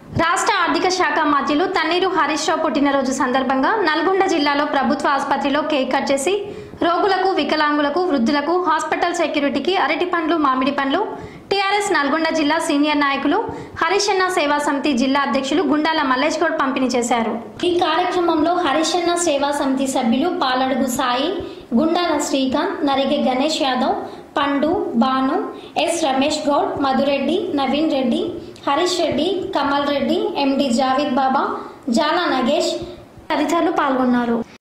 రాష్ట్ర ఆర్థిక శాఖ మంత్రులు తన్నీరు హరీష్ రావు పుట్టినరోజు సందర్భంగా నల్గొండ జిల్లాలో ప్రభుత్వ ఆసుపత్రిలో కేక్ కట్ చేసి రోగులకు, వికలాంగులకు, వృద్ధులకు హాస్పిటల్ సెక్యూరిటీకి అరటి పండ్లు, మామిడి పండ్లు టీఆర్ఎస్ నల్గొండ జిల్లా సీనియర్ నాయకులు హరిశన్న సేవా సమితి జిల్లా అధ్యక్షులు గుండాల మల్లేష్ గౌడ్ పంపిణీ చేశారు। ఈ కార్యక్రమంలో హరిశన్న సేవా సమితి సభ్యులు పాలడుగు సాయి, గుండాల శ్రీకాంత్, నరిగే గణేష్ యాదవ్, పండు, బాను, ఎస్ రమేష్ గౌడ్, మధురెడ్డి, నవీన్ రెడ్డి, హరీష్ రెడ్డి, కమల్ రెడ్డి, ఎండి జావేద్ బాబా, జాలా నగేష్ తదితరులు పాల్గొన్నారు।